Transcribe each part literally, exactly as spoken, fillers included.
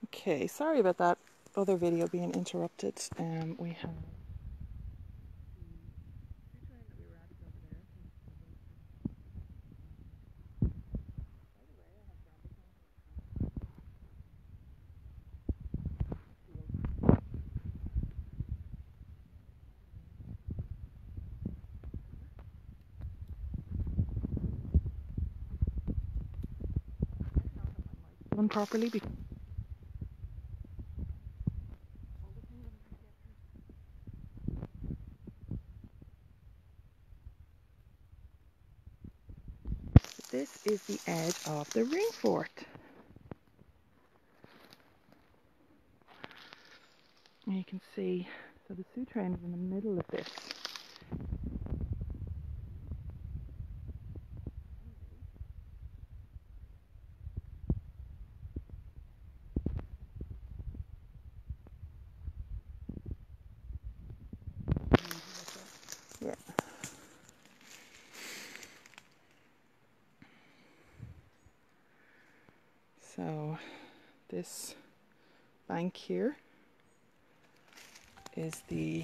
Okay, sorry about that other video being interrupted. Um, we have done properly because this is the edge of the ring fort. And you can see, so the Sioux train is in the middle of this. Yeah. So this bank here is the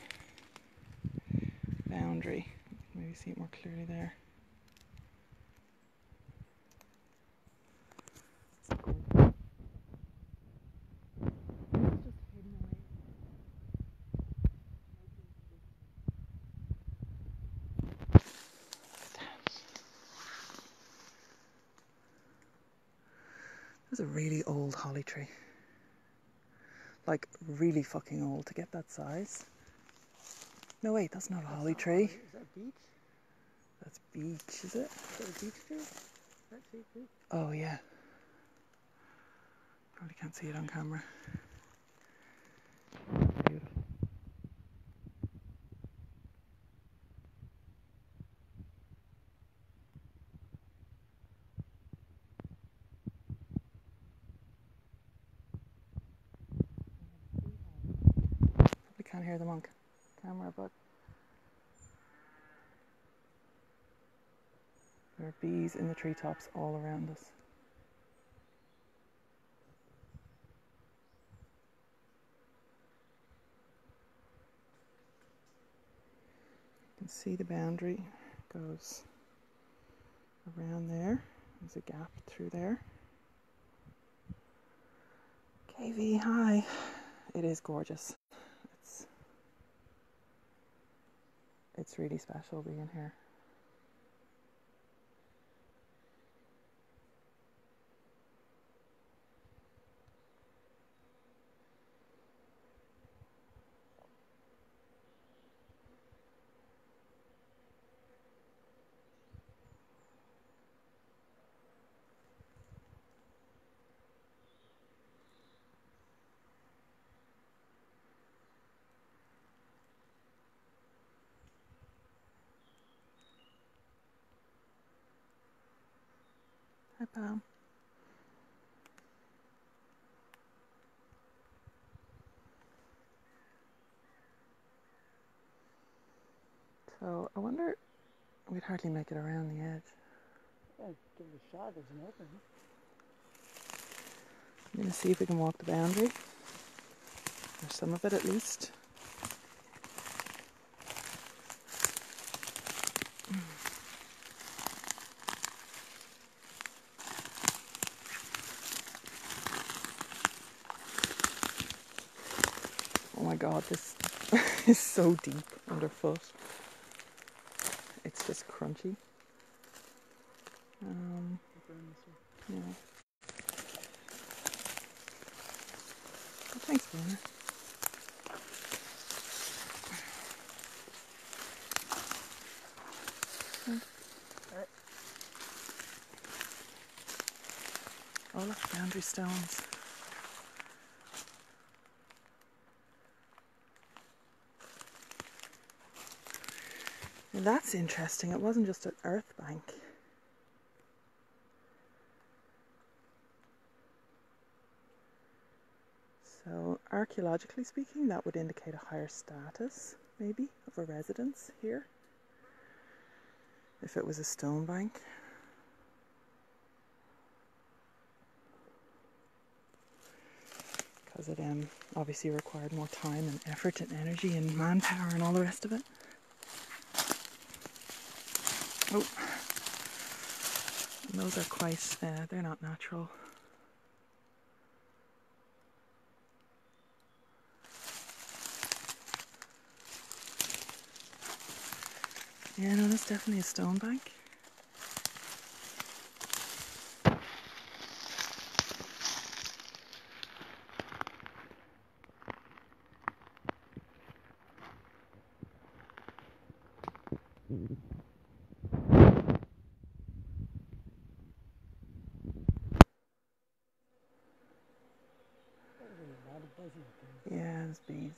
boundary. Maybe see it more clearly there. There's a really old holly tree. Like really fucking old to get that size. No wait, that's not a holly tree. Is that beech? That's beech, is it? Is that a beech tree? That tree too? Oh yeah. Probably can't see it on camera. Beautiful. Probably can't hear them on camera, but there are bees in the treetops all around us. You can see the boundary goes around there. There's a gap through there. K V, hi. It is gorgeous. It's it's really special being here. Hi, Pam. So I wonder, we'd hardly make it around the edge. Yeah, give it a shot. There's an opening. I'm going to see if we can walk the boundary, or some of it at least. Oh my god, this is so deep underfoot. It's just crunchy. Um, yeah. Well, thanks, Lora. Alright. Oh look, boundary stones. Now that's interesting. It wasn't just an earth bank. So archaeologically speaking, that would indicate a higher status, maybe, of a residence here. If it was a stone bank. because it um, obviously required more time and effort and energy and manpower and all the rest of it. Oh, and those are quite, uh, they're not natural. Yeah, no, that's definitely a stone bank. Yeah, there's bees.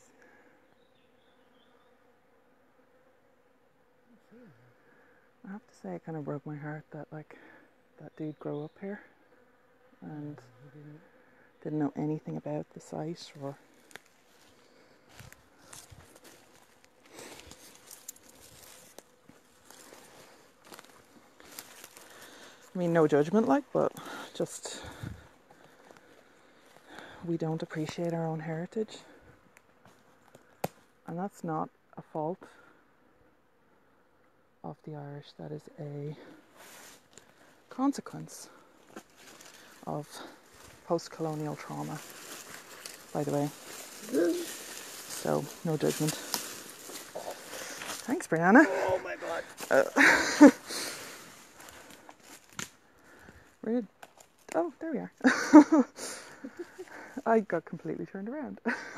I have to say, it kind of broke my heart that like that dude grew up here and didn't. didn't know anything about the site or. I mean, no judgment, like, but just we don't appreciate our own heritage, and that's not a fault of the Irish. That is a consequence of post-colonial trauma, by the way. So, no judgment. Thanks, Brianna. Oh my god! Uh, where did... Oh, there we are. I got completely turned around.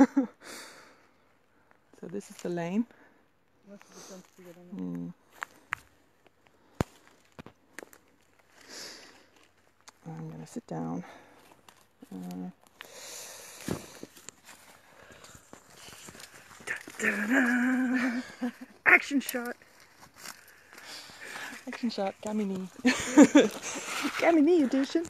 So this is the lane. What's the chance to get in Mm. I'm going to sit down. Uh, Action shot! action shot, gammy knee. Gammy knee edition.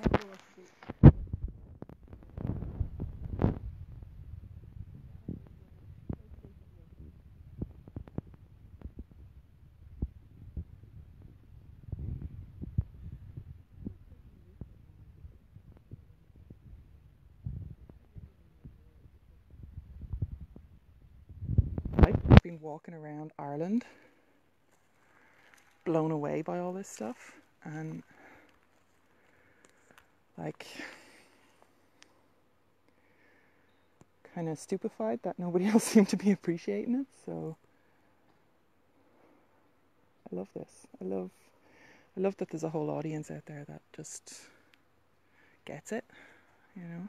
I've been walking around Ireland, blown away by all this stuff, and like kind of stupefied that nobody else seemed to be appreciating it. So I love this. I love, I love that there's a whole audience out there that just gets it, you know.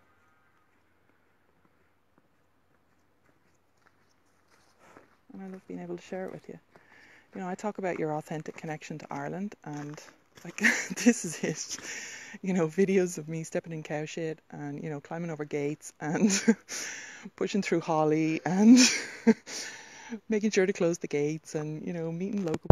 And I love being able to share it with you. You know, I talk about your authentic connection to Ireland, and like this is it. You know, videos of me stepping in cow shit and, you know, climbing over gates and pushing through holly and making sure to close the gates and, you know, meeting local.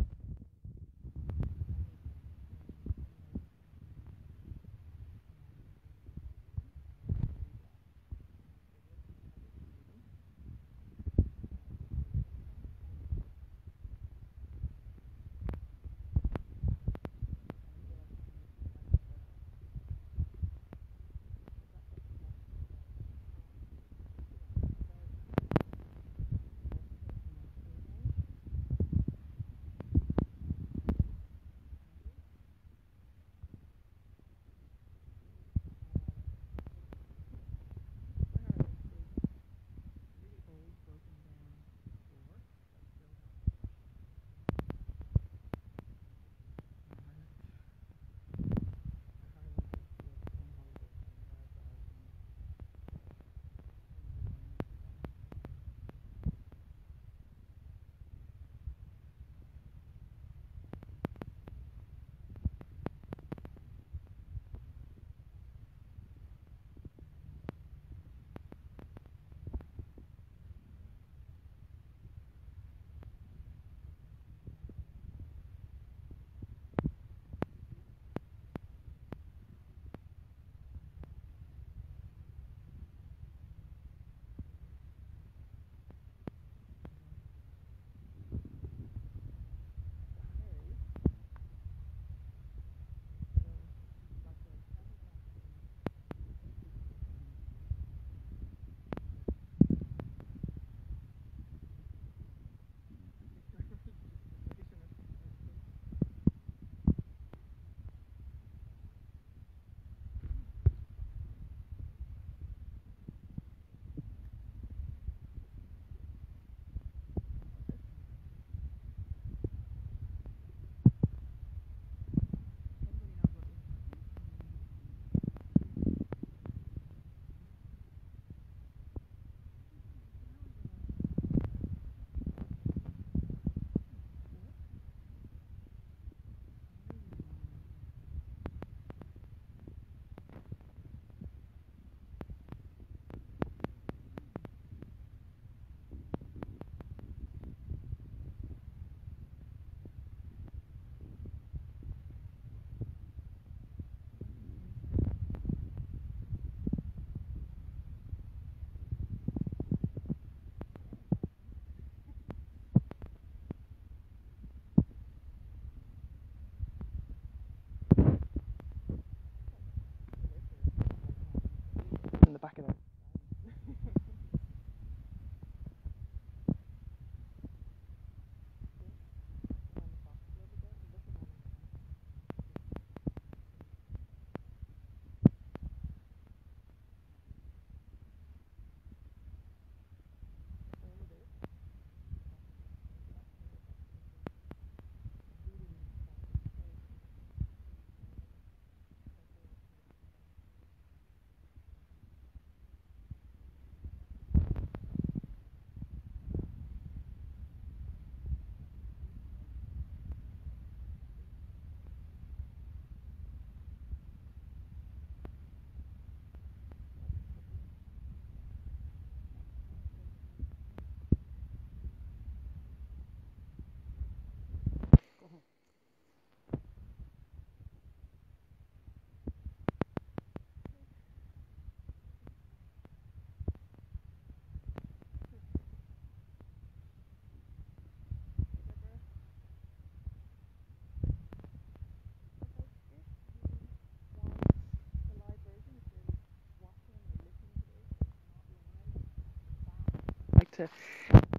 to